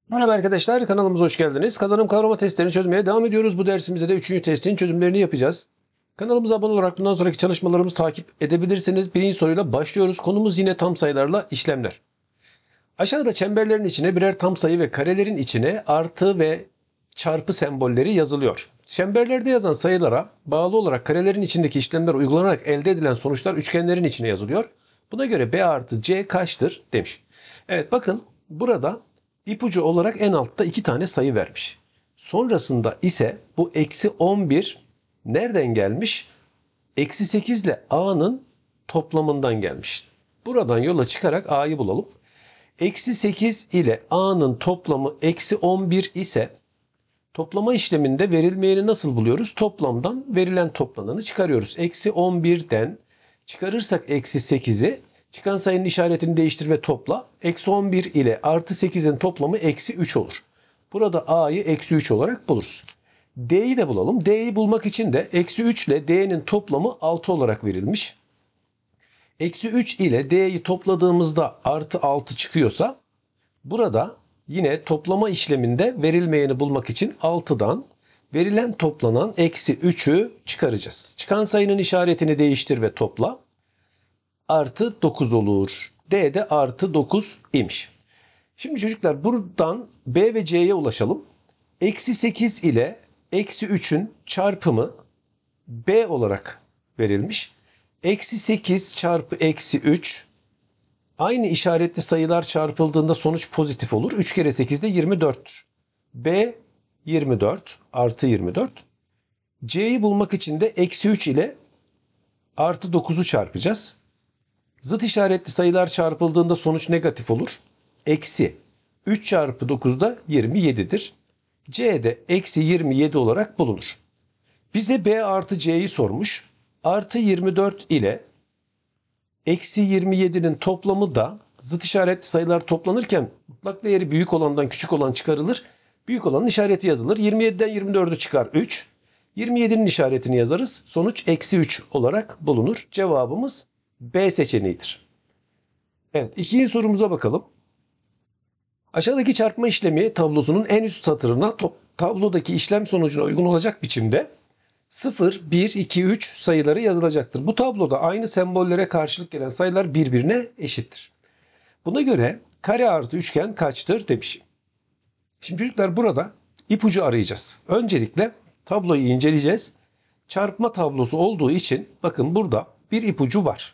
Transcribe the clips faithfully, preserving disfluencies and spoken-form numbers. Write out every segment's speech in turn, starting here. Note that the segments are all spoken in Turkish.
Merhaba arkadaşlar, kanalımıza hoş geldiniz. Kazanım kavrama testlerini çözmeye devam ediyoruz. Bu dersimizde de üçüncü testin çözümlerini yapacağız. Kanalımıza abone olarak bundan sonraki çalışmalarımızı takip edebilirsiniz. Birinci soruyla başlıyoruz. Konumuz yine tam sayılarla işlemler. Aşağıda çemberlerin içine birer tam sayı ve karelerin içine artı ve çarpı sembolleri yazılıyor. Çemberlerde yazan sayılara bağlı olarak karelerin içindeki işlemler uygulanarak elde edilen sonuçlar üçgenlerin içine yazılıyor. Buna göre B artı C kaçtır demiş. Evet, bakın burada ipucu olarak en altta iki tane sayı vermiş. Sonrasında ise bu eksi on bir nereden gelmiş? Eksi sekiz ile A'nın toplamından gelmiş. Buradan yola çıkarak A'yı bulalım. Eksi sekiz ile A'nın toplamı eksi on bir ise toplama işleminde verilmeyeni nasıl buluyoruz? Toplamdan verilen toplananı çıkarıyoruz. Eksi on birden çıkarırsak eksi sekizi, çıkan sayının işaretini değiştir ve topla. Eksi on bir ile artı sekizin toplamı eksi üç olur. Burada A'yı eksi üç olarak buluruz. D'yi de bulalım. D'yi bulmak için de eksi üç ile D'nin toplamı altı olarak verilmiş. Eksi üç ile D'yi topladığımızda artı altı çıkıyorsa burada yine toplama işleminde verilmeyeni bulmak için altıdan verilen toplanan eksi üçü çıkaracağız. Çıkan sayının işaretini değiştir ve topla. Artı dokuz olur. D de artı dokuz imiş. Şimdi çocuklar buradan B ve C'ye ulaşalım. Eksi sekiz ile eksi üçün çarpımı B olarak verilmiş. Eksi sekiz çarpı eksi üç aynı işaretli sayılar çarpıldığında sonuç pozitif olur. üç kere sekiz de yirmi dörttür. B yirmi dört artı yirmi dört. C'yi bulmak için de eksi üç ile artı dokuzu çarpacağız. Zıt işaretli sayılar çarpıldığında sonuç negatif olur. Eksi üç çarpı dokuz da yirmi yedidir. C de eksi yirmi yedi olarak bulunur. Bize B artı C'yi sormuş. Artı yirmi dört ile eksi yirmi yedinin toplamı da zıt işaretli sayılar toplanırken mutlak değeri büyük olandan küçük olan çıkarılır. Büyük olanın işareti yazılır. yirmi yediden yirmi dördü çıkar üç. yirmi yedinin işaretini yazarız. Sonuç eksi üç olarak bulunur. Cevabımız B seçeneğidir. Evet, ikinci sorumuza bakalım. Aşağıdaki çarpma işlemi tablosunun en üst satırına tablodaki işlem sonucuna uygun olacak biçimde sıfır, bir, iki, üç sayıları yazılacaktır. Bu tabloda aynı sembollere karşılık gelen sayılar birbirine eşittir. Buna göre kare artı üçgen kaçtır demiş. Şimdi çocuklar burada ipucu arayacağız. Öncelikle tabloyu inceleyeceğiz. Çarpma tablosu olduğu için bakın burada bir ipucu var.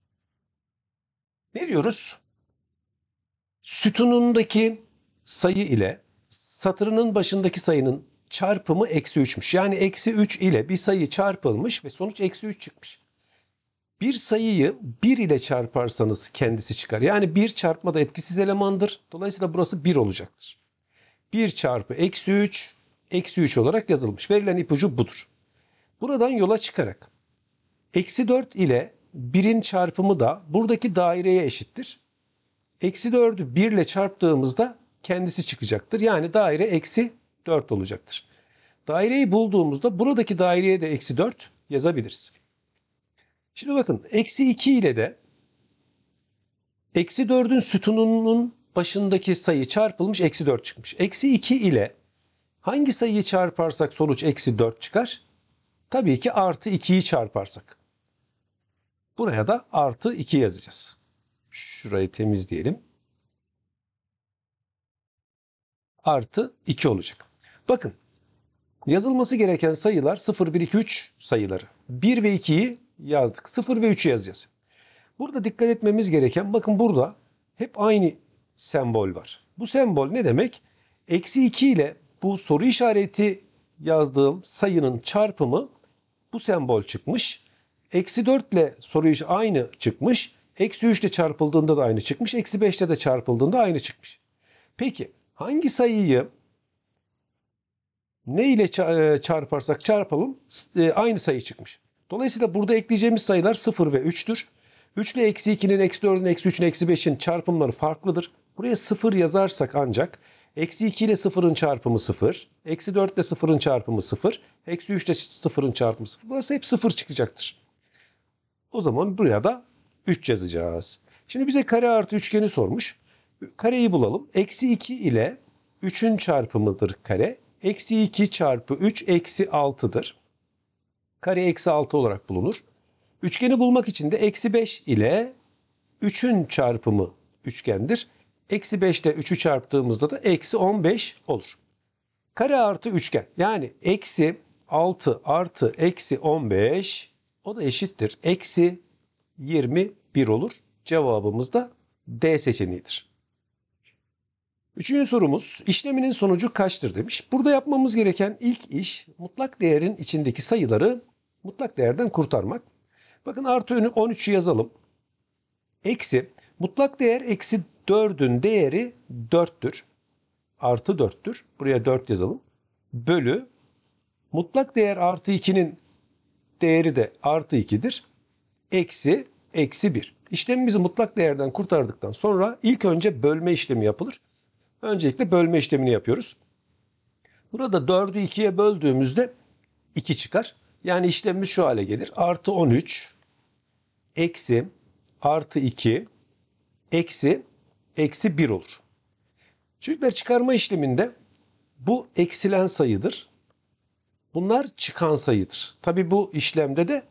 Ne diyoruz? Sütunundaki sayı ile satırının başındaki sayının çarpımı eksi üçmüş. Yani eksi üç ile bir sayı çarpılmış ve sonuç eksi üç çıkmış. Bir sayıyı bir ile çarparsanız kendisi çıkar. Yani bir çarpmada etkisiz elemandır. Dolayısıyla burası bir olacaktır. bir çarpı eksi üç, eksi üç olarak yazılmış. Verilen ipucu budur. Buradan yola çıkarak eksi dört ile birin çarpımı da buradaki daireye eşittir. Eksi dördü bir ile çarptığımızda kendisi çıkacaktır. Yani daire eksi dört olacaktır. Daireyi bulduğumuzda buradaki daireye de eksi dört yazabiliriz. Şimdi bakın eksi iki ile de eksi dördün sütununun başındaki sayı çarpılmış eksi dört çıkmış. Eksi iki ile hangi sayıyı çarparsak sonuç eksi dört çıkar? Tabii ki artı ikiyi çarparsak. Buraya da artı iki yazacağız. Şurayı temizleyelim. Artı iki olacak. Bakın yazılması gereken sayılar sıfır, bir, iki, üç sayıları. bir ve ikiyi yazdık. sıfır ve üçü yazacağız. Burada dikkat etmemiz gereken bakın burada hep aynı sembol var. Bu sembol ne demek? Eksi iki ile bu soru işareti yazdığım sayının çarpımı bu sembol çıkmış. Eksi dört ile soru işi aynı çıkmış. Eksi üç ile çarpıldığında da aynı çıkmış. Eksi beş ile de çarpıldığında aynı çıkmış. Peki hangi sayıyı ne ile çarparsak çarpalım aynı sayı çıkmış. Dolayısıyla burada ekleyeceğimiz sayılar sıfır ve üçtür. üç ile eksi ikinin, eksi dördün, eksi üçün, eksi beşin çarpımları farklıdır. Buraya sıfır yazarsak ancak eksi iki ile sıfırın çarpımı sıfır, eksi dört ile sıfırın çarpımı sıfır, eksi üç ile sıfırın çarpımı sıfır. Burası hep sıfır çıkacaktır. O zaman buraya da üç yazacağız. Şimdi bize kare artı üçgeni sormuş. Kareyi bulalım. Eksi iki ile üçün çarpımıdır kare. Eksi iki çarpı üç eksi altıdır. Kare eksi altı olarak bulunur. Üçgeni bulmak için de eksi beş ile üçün çarpımı üçgendir. Eksi beş ile üçü çarptığımızda da eksi on beş olur. Kare artı üçgen, yani eksi altı artı eksi on beş, o da eşittir. Eksi yirmi bir olur. Cevabımız da D seçeneğidir. Üçüncü sorumuz, işleminin sonucu kaçtır demiş. Burada yapmamız gereken ilk iş mutlak değerin içindeki sayıları mutlak değerden kurtarmak. Bakın artı on üçü yazalım. Eksi mutlak değer eksi dördün değeri dörttür. Artı dörttür. Buraya dört yazalım. Bölü mutlak değer artı ikinin değeri de artı ikidir. Eksi eksi bir. İşlemimizi mutlak değerden kurtardıktan sonra ilk önce bölme işlemi yapılır. Öncelikle bölme işlemini yapıyoruz. Burada dördü ikiye böldüğümüzde iki çıkar. Yani işlemimiz şu hale gelir. Artı on üç eksi artı iki eksi eksi bir olur. Çocuklar, çıkarma işleminde bu eksilen sayıdır. Bunlar çıkan sayıdır. Tabi bu işlemde de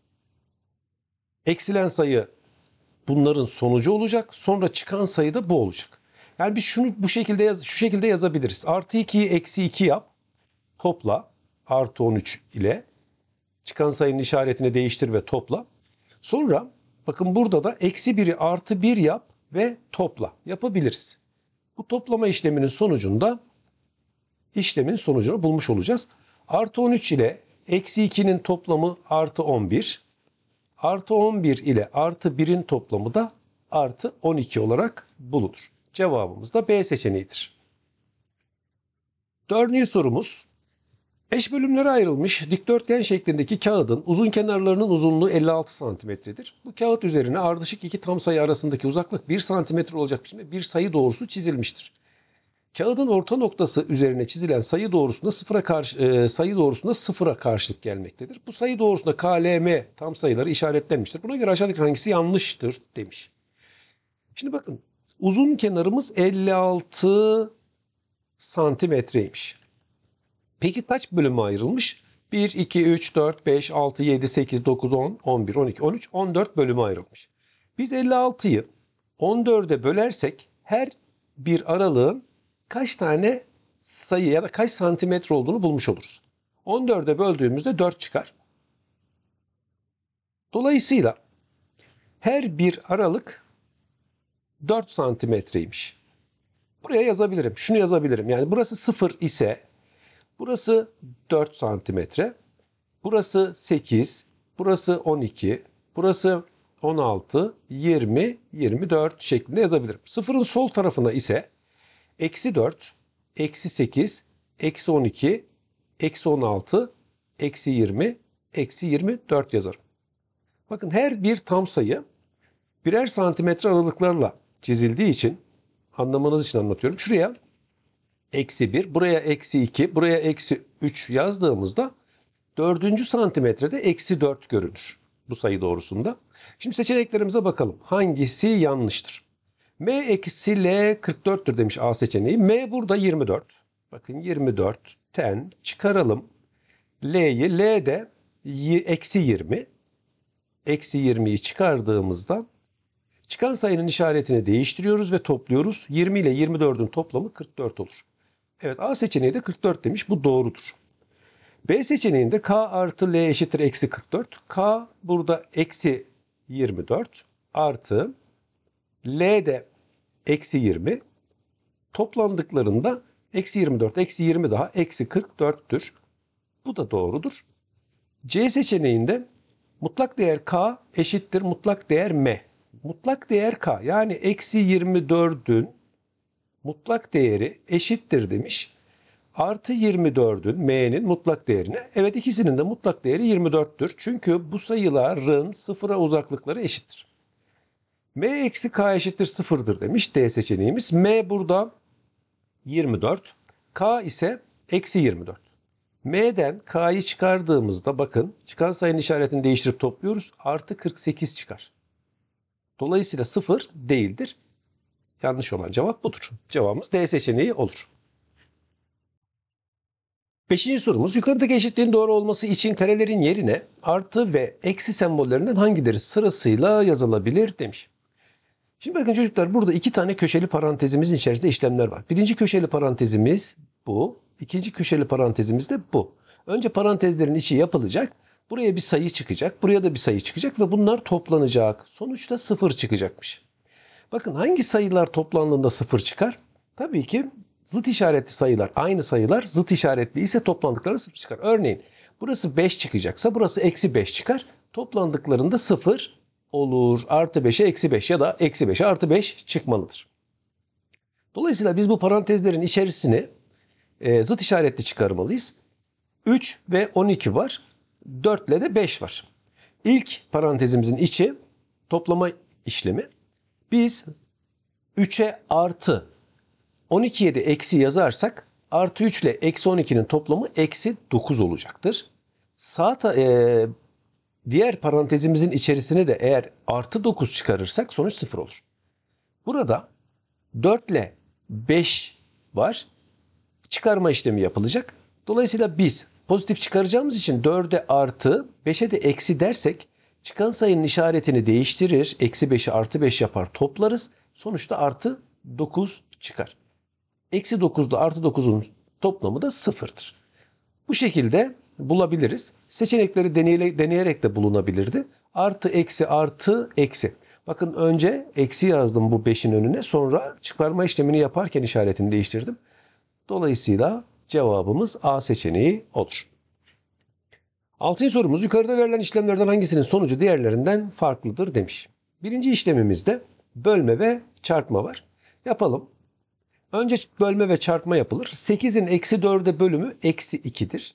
eksilen sayı bunların sonucu olacak. Sonra çıkan sayı da bu olacak. Yani biz şunu bu şekilde yaz, şu şekilde yazabiliriz. Artı ikiyi eksi iki yap. Topla. Artı on üç ile. Çıkan sayının işaretini değiştir ve topla. Sonra bakın burada da eksi biri artı bir yap ve topla. Yapabiliriz. Bu toplama işleminin sonucunda işlemin sonucunu bulmuş olacağız. Artı on üç ile eksi ikinin toplamı artı on bir. Artı on bir ile artı birin toplamı da artı on iki olarak bulunur. Cevabımız da B seçeneğidir. Dördüncü sorumuz. Eş bölümlere ayrılmış dikdörtgen şeklindeki kağıdın uzun kenarlarının uzunluğu elli altı santimetredir. Bu kağıt üzerine ardışık iki tam sayı arasındaki uzaklık bir santimetre olacak biçimde bir sayı doğrusu çizilmiştir. Kağıdın orta noktası üzerine çizilen sayı doğrusunda sıfıra karşı e, sayı doğrusunda sıfıra karşılık gelmektedir. Bu sayı doğrusunda K, L, M tam sayıları işaretlenmiştir. Buna göre aşağıdaki hangisi yanlıştır demiş. Şimdi bakın, uzun kenarımız elli altı santimetreymiş. Peki kaç bölüme ayrılmış? bir, iki, üç, dört, beş, altı, yedi, sekiz, dokuz, on, on bir, on iki, on üç, on dört bölüme ayrılmış. Biz elli altıyı on dörde bölersek her bir aralığın kaç tane sayı ya da kaç santimetre olduğunu bulmuş oluruz. on dörde böldüğümüzde dört çıkar. Dolayısıyla her bir aralık dört santimetreymiş. Buraya yazabilirim. Şunu yazabilirim. Yani burası sıfır ise burası dört santimetre. Burası sekiz. Burası on iki. Burası on altı, yirmi, yirmi dört şeklinde yazabilirim. Sıfırın sol tarafına ise eksi dört, eksi sekiz, eksi on iki, eksi on altı, eksi yirmi, eksi yirmi dört yazarım. Bakın, her bir tam sayı birer santimetre aralıklarla çizildiği için anlamanız için anlatıyorum. Şuraya eksi bir, buraya eksi iki, buraya eksi üç yazdığımızda dördüncü santimetrede eksi dört görünür bu sayı doğrusunda. Şimdi seçeneklerimize bakalım. Hangisi yanlıştır? M eksi L kırk dörttür demiş A seçeneği. M burada yirmi dört. Bakın yirmi dörtten çıkaralım L'yi. L de eksi yirmi. Eksi yirmiyi çıkardığımızda çıkan sayının işaretini değiştiriyoruz ve topluyoruz. yirmi ile yirmi dördün toplamı kırk dört olur. Evet, A seçeneği de kırk dört demiş. Bu doğrudur. B seçeneğinde K artı L eşittir eksi kırk dört. K burada eksi yirmi dört artı L de eksi yirmi. Toplandıklarında eksi yirmi dört, eksi yirmi daha eksi kırk dörttür. Bu da doğrudur. C seçeneğinde mutlak değer K eşittir mutlak değer M. Mutlak değer K, yani eksi yirmi dördün mutlak değeri eşittir demiş. Artı yirmi dördün M'nin mutlak değerine. Evet, ikisinin de mutlak değeri yirmi dörttür. Çünkü bu sayıların sıfıra uzaklıkları eşittir. M eksi K eşittir sıfırdır demiş D seçeneğimiz. M burada yirmi dört. K ise eksi yirmi dört. M'den K'yı çıkardığımızda bakın, çıkan sayının işaretini değiştirip topluyoruz. Artı kırk sekiz çıkar. Dolayısıyla sıfır değildir. Yanlış olan cevap budur. Cevabımız D seçeneği olur. Beşinci sorumuz, yukarıdaki eşitliğin doğru olması için karelerin yerine artı ve eksi sembollerinden hangileri sırasıyla yazılabilir demiş. Şimdi bakın çocuklar, burada iki tane köşeli parantezimizin içerisinde işlemler var. Birinci köşeli parantezimiz bu. İkinci köşeli parantezimiz de bu. Önce parantezlerin içi yapılacak. Buraya bir sayı çıkacak. Buraya da bir sayı çıkacak ve bunlar toplanacak. Sonuçta sıfır çıkacakmış. Bakın hangi sayılar toplandığında sıfır çıkar? Tabii ki zıt işaretli sayılar, aynı sayılar zıt işaretli ise toplandıklarında sıfır çıkar. Örneğin burası beş çıkacaksa burası eksi beş çıkar. Toplandıklarında sıfır olur. Artı beşe eksi beş ya da eksi beşe artı beş çıkmalıdır. Dolayısıyla biz bu parantezlerin içerisini e, zıt işaretli çıkarmalıyız. üç ve on iki var. dört ile de beş var. İlk parantezimizin içi toplama işlemi. Biz üçe artı on ikiye de eksi yazarsak artı üç ile eksi on ikinin toplamı eksi dokuz olacaktır. Sağ ta, e, diğer parantezimizin içerisine de eğer artı dokuz çıkarırsak sonuç sıfır olur. Burada dört ile beş var. Çıkarma işlemi yapılacak. Dolayısıyla biz pozitif çıkaracağımız için dörde artı, beşe de eksi dersek çıkan sayının işaretini değiştirir. Eksi beşi artı beş yapar, toplarız. Sonuçta artı dokuz çıkar. Eksi dokuz ile artı dokuzun toplamı da sıfırdır. Bu şekilde bulabiliriz. Seçenekleri deneyerek, deneyerek de bulunabilirdi. Artı, eksi, artı, eksi. Bakın önce eksi yazdım bu beşin önüne. Sonra çıkarma işlemini yaparken işaretini değiştirdim. Dolayısıyla cevabımız A seçeneği olur. Altıncı sorumuz, yukarıda verilen işlemlerden hangisinin sonucu diğerlerinden farklıdır demiş. Birinci işlemimizde bölme ve çarpma var. Yapalım. Önce bölme ve çarpma yapılır. sekizin eksi dörde bölümü eksi ikidir.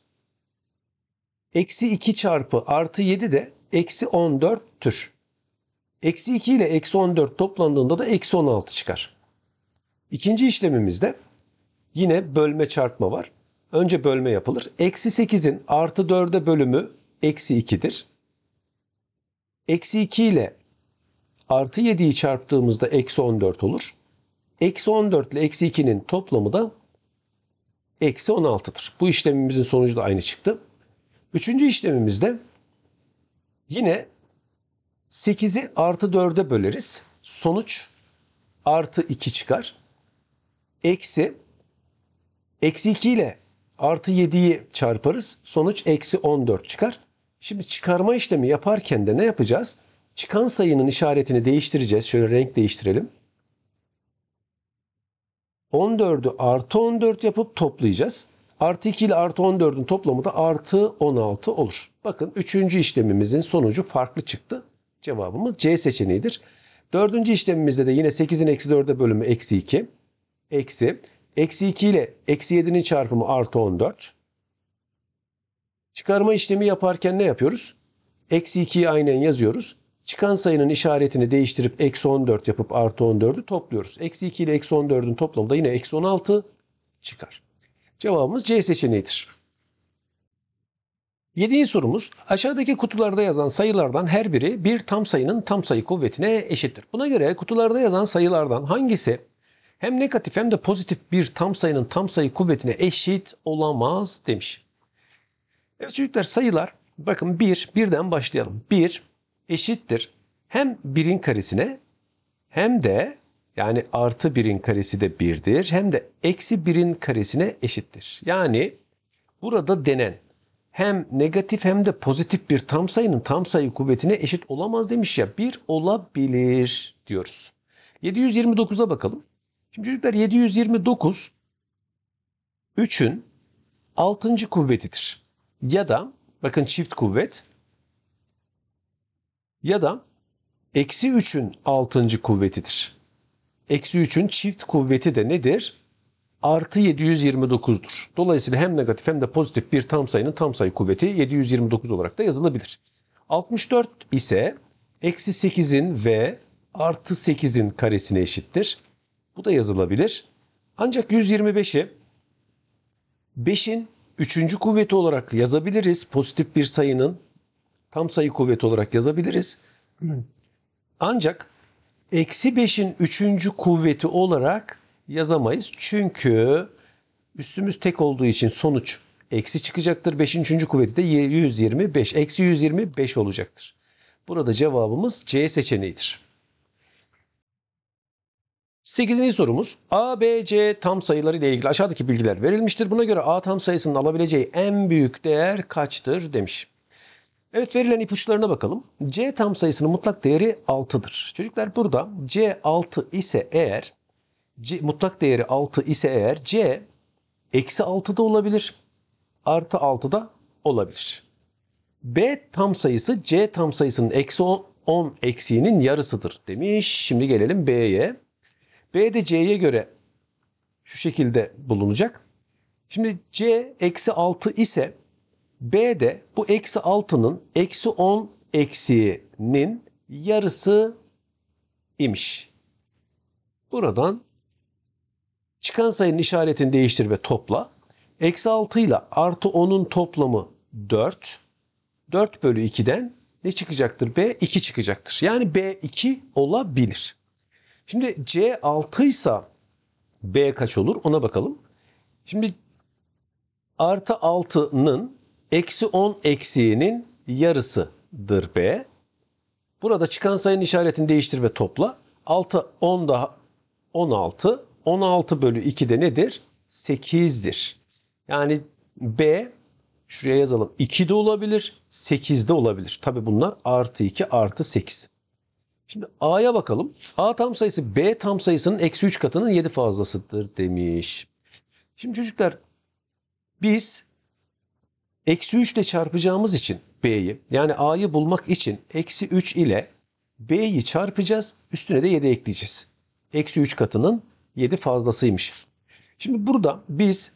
Eksi iki çarpı artı yedi de eksi on dörttür. Eksi iki ile eksi on dört toplandığında da eksi on altı çıkar. İkinci işlemimizde yine bölme çarpma var. Önce bölme yapılır. Eksi sekizin artı dörde bölümü eksi ikidir. Eksi iki ile artı yediyi çarptığımızda eksi on dört olur. Eksi on dört ile eksi ikinin toplamı da eksi on altıdır. Bu işlemimizin sonucu da aynı çıktı. Üçüncü işlemimizde yine sekizi artı dörde böleriz. Sonuç artı iki çıkar. Eksi, eksi iki ile artı yediyi çarparız. Sonuç eksi on dört çıkar. Şimdi çıkarma işlemi yaparken de ne yapacağız? Çıkan sayının işaretini değiştireceğiz. Şöyle renk değiştirelim. on dördü artı on dört yapıp toplayacağız. Artı iki ile artı on dördün toplamı da artı on altı olur. Bakın üçüncü işlemimizin sonucu farklı çıktı. Cevabımız C seçeneğidir. Dördüncü işlemimizde de yine sekizin eksi dörde bölümü eksi iki. Eksi. Eksi iki ile eksi yedinin çarpımı artı on dört. Çıkarma işlemi yaparken ne yapıyoruz? Eksi ikiyi aynen yazıyoruz. Çıkan sayının işaretini değiştirip eksi on dört yapıp artı on dördü topluyoruz. Eksi iki ile eksi on dördün toplamı da yine eksi on altı çıkar. Cevabımız C seçeneğidir. Yedinci sorumuz, aşağıdaki kutularda yazan sayılardan her biri bir tam sayının tam sayı kuvvetine eşittir. Buna göre kutularda yazan sayılardan hangisi hem negatif hem de pozitif bir tam sayının tam sayı kuvvetine eşit olamaz demiş. Evet çocuklar, sayılar, bakın bir, birden başlayalım. bir eşittir hem birin karesine hem de, yani artı birin karesi de birdir, hem de eksi birin karesine eşittir. Yani burada denen hem negatif hem de pozitif bir tam sayının tam sayı kuvvetine eşit olamaz demiş ya, bir olabilir diyoruz. yedi yüz yirmi dokuza bakalım. Şimdi çocuklar, yedi yüz yirmi dokuz üçün altıncı kuvvetidir. Ya da bakın çift kuvvet, ya da eksi üçün altıncı kuvvetidir. Eksi üçün çift kuvveti de nedir? Artı yedi yüz yirmi dokuzdur. Dolayısıyla hem negatif hem de pozitif bir tam sayının tam sayı kuvveti yedi yüz yirmi dokuz olarak da yazılabilir. altmış dört ise eksi sekizin ve artı sekizin karesine eşittir. Bu da yazılabilir. Ancak yüz yirmi beşi beşin üçüncü kuvveti olarak yazabiliriz. Pozitif bir sayının tam sayı kuvveti olarak yazabiliriz. Ancak eksi beşin üçüncü kuvveti olarak yazamayız. Çünkü üssümüz tek olduğu için sonuç eksi çıkacaktır. beşin üçüncü kuvveti de yüz yirmi beş. Eksi yüz yirmi beş olacaktır. Burada cevabımız C seçeneğidir. sekizinci sorumuz A, B, C tam sayıları ile ilgili aşağıdaki bilgiler verilmiştir. Buna göre A tam sayısının alabileceği en büyük değer kaçtır demiş. Evet, verilen ipuçlarına bakalım. C tam sayısının mutlak değeri altıdır. Çocuklar burada C altı ise eğer, C, mutlak değeri altı ise eğer C eksi altı da olabilir, artı altı da olabilir. B tam sayısı C tam sayısının eksi on eksiğinin yarısıdır demiş. Şimdi gelelim B'ye. B de C'ye göre şu şekilde bulunacak. Şimdi C eksi altı ise B de bu eksi altının eksi on eksiğinin yarısı imiş. Buradan çıkan sayının işaretini değiştir ve topla. Eksi altı ile artı onun toplamı dört. dört bölü iki'den ne çıkacaktır? B iki çıkacaktır. Yani B iki olabilir. Şimdi C altı ise B kaç olur? Ona bakalım. Şimdi artı altının eksi on eksiğinin yarısıdır B. Burada çıkan sayının işaretini değiştir ve topla. altı, on daha on altı. on altı bölü iki de nedir? sekiz'dir. Yani B, şuraya yazalım, iki de olabilir, sekiz de olabilir. Tabi bunlar artı iki artı sekiz. Şimdi A'ya bakalım. A tam sayısı B tam sayısının eksi üç katının yedi fazlasıdır demiş. Şimdi çocuklar biz eksi üç ile çarpacağımız için B'yi, yani A'yı bulmak için eksi üç ile B'yi çarpacağız. Üstüne de yedi ekleyeceğiz. Eksi üç katının yedi fazlasıymış. Şimdi burada biz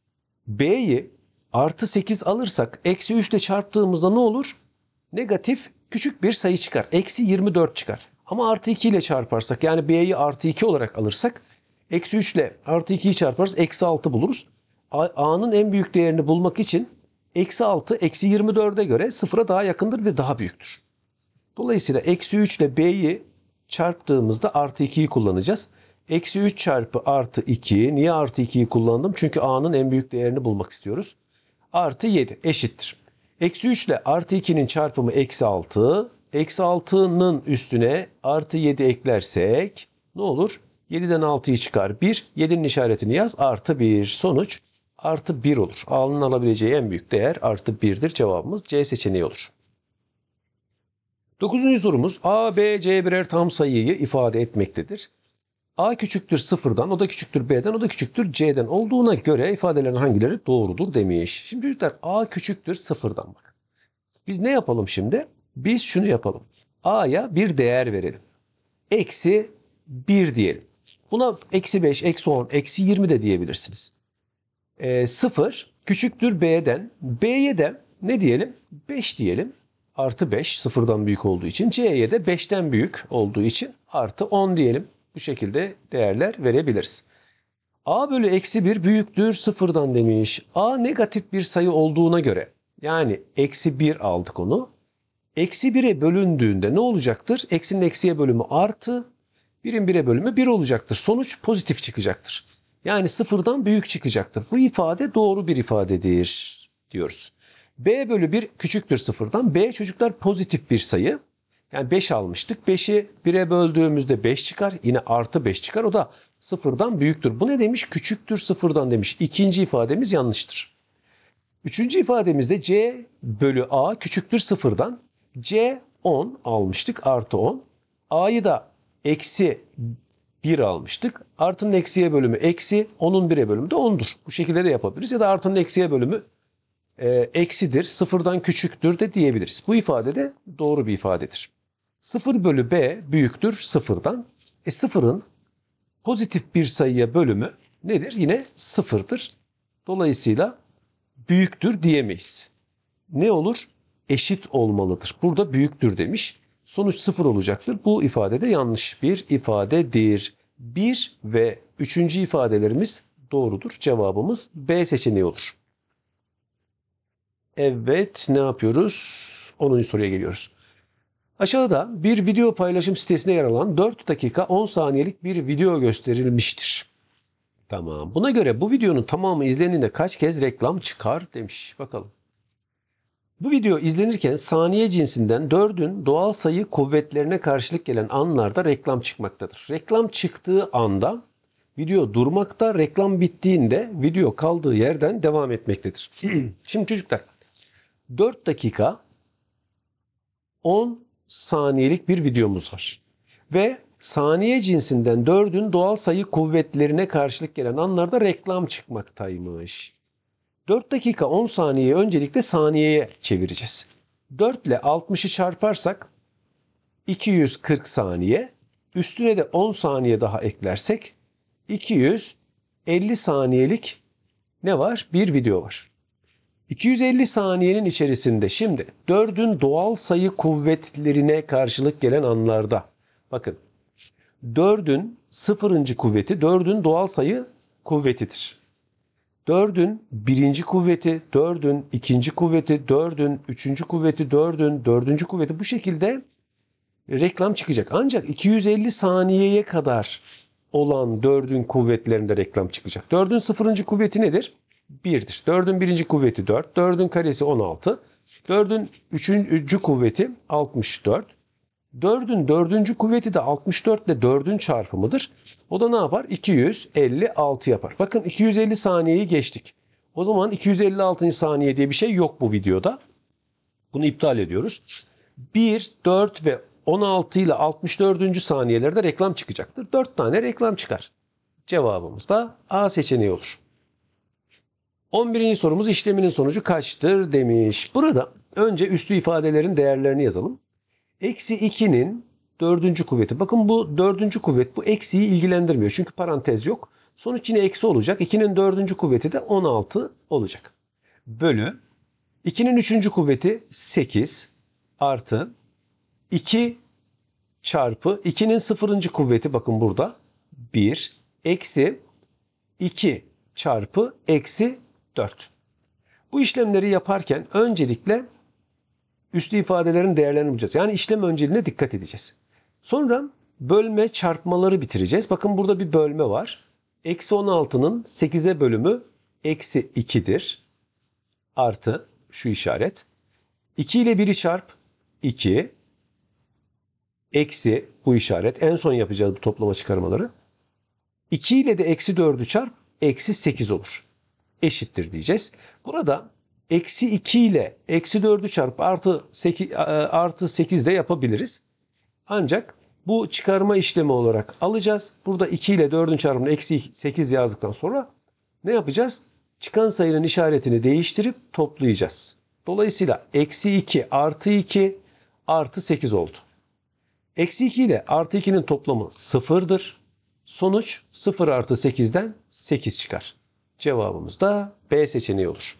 B'yi artı sekiz alırsak eksi üç ile çarptığımızda ne olur? Negatif küçük bir sayı çıkar. Eksi yirmi dört çıkar. Ama artı iki ile çarparsak, yani B'yi artı iki olarak alırsak eksi üç ile artı iki'yi çarparız. Eksi altı buluruz. A'nın en büyük değerini bulmak için eksi altı eksi yirmi dört'e göre sıfıra daha yakındır ve daha büyüktür. Dolayısıyla eksi üç ile B'yi çarptığımızda artı iki'yi kullanacağız. Eksi üç çarpı artı iki. Niye artı iki'yi kullandım? Çünkü A'nın en büyük değerini bulmak istiyoruz. Artı yedi eşittir. Eksi üç ile artı iki'nin çarpımı eksi altı. Eksi altı'nın üstüne artı yedi eklersek ne olur? yedi'den altı'yı çıkar bir. yedi'nin işaretini yaz. Artı bir. Sonuç artı bir olur. A'nın alabileceği en büyük değer artı bir'dir. Cevabımız C seçeneği olur. dokuzuncu sorumuz A, B, C birer tam sayıyı ifade etmektedir. A küçüktür sıfır'dan, o da küçüktür B'den, o da küçüktür C'den olduğuna göre ifadelerin hangileri doğrudur demiş. Şimdi çocuklar A küçüktür sıfır'dan bak. Biz ne yapalım şimdi? Biz şunu yapalım. A'ya bir değer verelim. Eksi bir diyelim. Buna eksi beş, eksi on, eksi yirmi de diyebilirsiniz. E, sıfır küçüktür B'den. B'ye de ne diyelim? beş diyelim. Artı beş sıfır'dan büyük olduğu için. C'ye de beş'ten büyük olduğu için artı on diyelim. Bu şekilde değerler verebiliriz. A bölü eksi bir büyüktür sıfır'dan demiş. A negatif bir sayı olduğuna göre, yani eksi bir aldık onu. Eksi bir'e bölündüğünde ne olacaktır? Eksinin eksiye bölümü artı, bir'in bir'e bölümü bir olacaktır. Sonuç pozitif çıkacaktır. Yani sıfır'dan büyük çıkacaktır. Bu ifade doğru bir ifadedir diyoruz. B bölü bir küçüktür sıfır'dan. B çocuklar pozitif bir sayı. Yani beş almıştık. beş'i bir'e böldüğümüzde beş çıkar. Yine artı beş çıkar. O da sıfır'dan büyüktür. Bu ne demiş? Küçüktür sıfır'dan demiş. İkinci ifademiz yanlıştır. Üçüncü ifademizde C bölü A küçüktür sıfır'dan. C on almıştık. Artı on. A'yı da eksi bir almıştık. Artının eksiye bölümü eksi. On'un bir'e bölümü de on'dur. Bu şekilde de yapabiliriz. Ya da artının eksiye bölümü e, eksidir. Sıfır'dan küçüktür de diyebiliriz. Bu ifade de doğru bir ifadedir. sıfır bölü B büyüktür sıfır'dan. E sıfır'ın pozitif bir sayıya bölümü nedir? Yine sıfır'dır. Dolayısıyla büyüktür diyemeyiz. Ne olur? Eşit olmalıdır. Burada büyüktür demiş. Sonuç sıfır olacaktır. Bu ifade de yanlış bir ifadedir. bir ve üçüncü ifadelerimiz doğrudur. Cevabımız B seçeneği olur. Evet, ne yapıyoruz? onuncu soruya geliyoruz. Aşağıda bir video paylaşım sitesine yer alan dört dakika on saniyelik bir video gösterilmiştir. Tamam. Buna göre bu videonun tamamı izlendiğinde kaç kez reklam çıkar demiş. Bakalım. Bu video izlenirken saniye cinsinden dördün doğal sayı kuvvetlerine karşılık gelen anlarda reklam çıkmaktadır. Reklam çıktığı anda video durmakta, reklam bittiğinde video kaldığı yerden devam etmektedir. Şimdi çocuklar, dört dakika on saniyelik bir videomuz var. Ve saniye cinsinden dördün doğal sayı kuvvetlerine karşılık gelen anlarda reklam çıkmaktaymış. dört dakika on saniyeyi öncelikle saniyeye çevireceğiz. dört ile altmışı çarparsak iki yüz kırk saniye. Üstüne de on saniye daha eklersek iki yüz elli saniyelik ne var? Bir video var. iki yüz elli saniyenin içerisinde şimdi dördün doğal sayı kuvvetlerine karşılık gelen anlarda bakın dördün sıfırıncı kuvveti dördün doğal sayı kuvvetidir. dördün birinci kuvveti, dördün ikinci kuvveti, dördün üçüncü kuvveti, dördün dördüncü kuvveti bu şekilde reklam çıkacak. Ancak iki yüz elli saniyeye kadar olan dördün kuvvetlerinde reklam çıkacak. dördün sıfırıncı kuvveti nedir? bir'dir. dördün birinci kuvveti dört, dördün karesi on altı, dördün üçüncü kuvveti altmış dört, dördün dördüncü kuvveti de altmış dört ile dördün çarpımıdır. O da ne yapar? iki yüz elli altı yapar. Bakın iki yüz elli saniyeyi geçtik. O zaman iki yüz elli altıncı saniye diye bir şey yok bu videoda. Bunu iptal ediyoruz. bir, dört ve on altı ile altmış dördüncü saniyelerde reklam çıkacaktır. dört tane reklam çıkar. Cevabımız da A seçeneği olur. on birinci sorumuz işleminin sonucu kaçtır demiş. Burada önce üslü ifadelerin değerlerini yazalım. Eksi iki'nin dördüncü kuvveti. Bakın bu dördüncü kuvvet bu eksiyi ilgilendirmiyor. Çünkü parantez yok. Sonuç yine eksi olacak. iki'nin dördüncü kuvveti de on altı olacak. Bölü iki'nin üçüncü kuvveti sekiz artı iki çarpı iki'nin sıfırıncı kuvveti bakın burada bir eksi iki çarpı eksi dört. Bu işlemleri yaparken öncelikle üslü ifadelerin değerlerini bulacağız. Yani işlem önceliğine dikkat edeceğiz. Sonra bölme çarpmaları bitireceğiz. Bakın burada bir bölme var. Eksi on altı'nın sekize bölümü eksi iki'dir. Artı şu işaret. iki ile bir'i çarp iki. Eksi bu işaret. En son yapacağız bu toplama çıkarmaları. iki ile de eksi dörd'ü çarp eksi sekiz olur. Eşittir diyeceğiz. Burada eksi iki ile eksi dörd'ü çarp artı sekiz, artı sekiz de yapabiliriz. Ancak bu çıkarma işlemi olarak alacağız. Burada iki ile dörd'ün çarpımını eksi sekiz yazdıktan sonra ne yapacağız? Çıkan sayının işaretini değiştirip toplayacağız. Dolayısıyla eksi iki artı iki artı sekiz oldu. Eksi iki ile artı iki'nin toplamı sıfır'dır. Sonuç sıfır artı sekiz'den sekiz çıkar. Cevabımız da B seçeneği olur.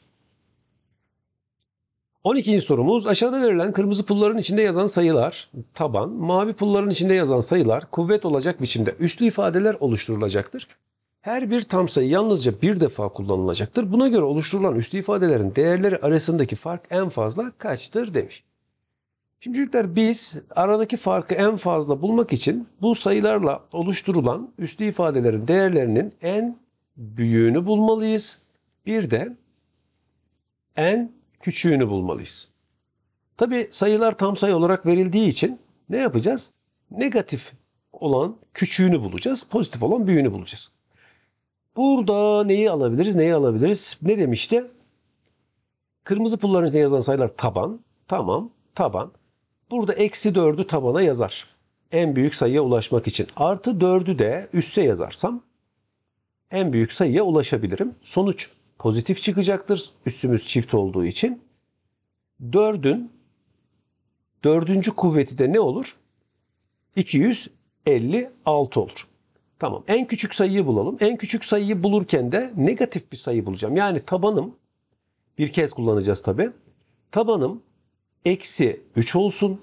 on ikinci sorumuz aşağıda verilen kırmızı pulların içinde yazan sayılar taban, mavi pulların içinde yazan sayılar kuvvet olacak biçimde üslü ifadeler oluşturulacaktır. Her bir tam sayı yalnızca bir defa kullanılacaktır. Buna göre oluşturulan üslü ifadelerin değerleri arasındaki fark en fazla kaçtır demiş. Şimdi çocuklar biz aradaki farkı en fazla bulmak için bu sayılarla oluşturulan üslü ifadelerin değerlerinin en büyüğünü bulmalıyız. Bir de en küçüğünü bulmalıyız. Tabi sayılar tam sayı olarak verildiği için ne yapacağız? Negatif olan küçüğünü bulacağız. Pozitif olan büyüğünü bulacağız. Burada neyi alabiliriz? Neyi alabiliriz? Ne demişti? Kırmızı pulların içinde yazan sayılar taban. Tamam. Taban. Burada eksi dörd'ü tabana yazar. En büyük sayıya ulaşmak için. Artı dörd'ü de üsse yazarsam en büyük sayıya ulaşabilirim. Sonuç pozitif çıkacaktır. Üssümüz çift olduğu için. dörd'ün dördüncü kuvveti de ne olur? iki yüz elli altı olur. Tamam. En küçük sayıyı bulalım. En küçük sayıyı bulurken de negatif bir sayı bulacağım. Yani tabanım bir kez kullanacağız tabi. Tabanım eksi üç olsun.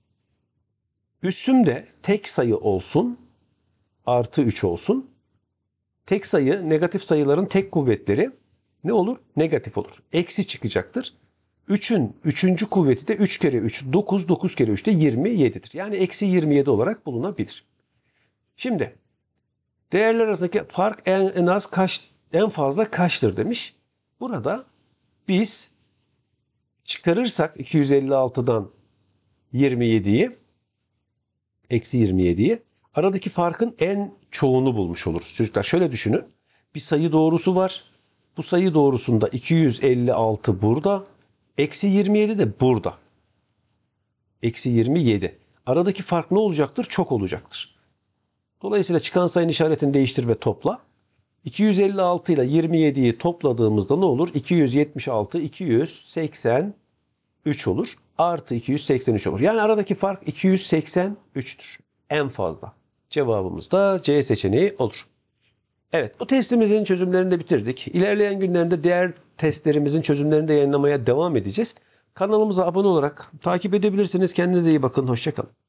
Üssüm de tek sayı olsun. Artı üç olsun. Tek sayı negatif sayıların tek kuvvetleri ne olur? Negatif olur. Eksi çıkacaktır. üç'ün üçüncü kuvveti de üç kere üç dokuz, dokuz kere üç de yirmi yedi'dir. Yani eksi yirmi yedi olarak bulunabilir. Şimdi Değerler arasındaki fark en, en az kaç, en fazla kaçtır demiş. Burada biz çıkarırsak iki yüz elli altıdan yirmi yediyi, eksi yirmi yediyi, aradaki farkın en çoğunu bulmuş oluruz. Çocuklar şöyle düşünün. Bir sayı doğrusu var. Bu sayı doğrusunda iki yüz elli altı burada. Eksi yirmi yedi de burada. Eksi yirmi yedi. Aradaki fark ne olacaktır? Çok olacaktır. Dolayısıyla çıkan sayının işaretini değiştir ve topla. iki yüz elli altı ile yirmi yediyi topladığımızda ne olur? iki yüz yetmiş altı, iki yüz seksen üç olur. Artı iki yüz seksen üç olur. Yani aradaki fark iki yüz seksen üçtür. En fazla. Cevabımız da C seçeneği olur. Evet, bu testimizin çözümlerini de bitirdik. İlerleyen günlerde diğer testlerimizin çözümlerini de yayınlamaya devam edeceğiz. Kanalımıza abone olarak takip edebilirsiniz. Kendinize iyi bakın. Hoşça kalın.